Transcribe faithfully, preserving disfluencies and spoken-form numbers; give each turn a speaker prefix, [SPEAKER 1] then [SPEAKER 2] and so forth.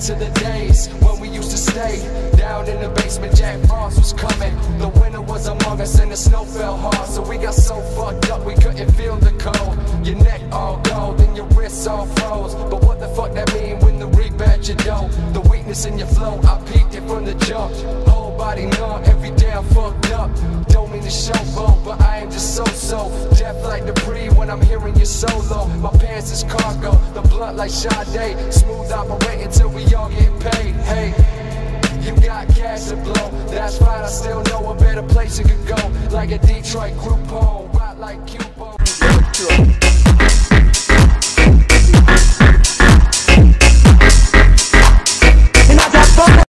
[SPEAKER 1] to the days when we used to stay down in the basement. Jack Frost was coming, the winter was among us, and the snow fell hard. So we got so fucked up we couldn't feel the cold. Your neck all gold and your wrists all froze. But what the fuck that mean when the reap at your dough? The weakness in your flow, I peeked it from the jump. Whole body numb, every day I'm fucked up. Don't mean to showboat, but I am just so-so. Deaf like Dupree when I'm hearing your solo. My pants is cargo, the blunt like Sade. Smooth operating till we all get paid. Hey, you got cash to blow, that's right, I still know a better place you could go. Like a Detroit group home, rock like Cubo.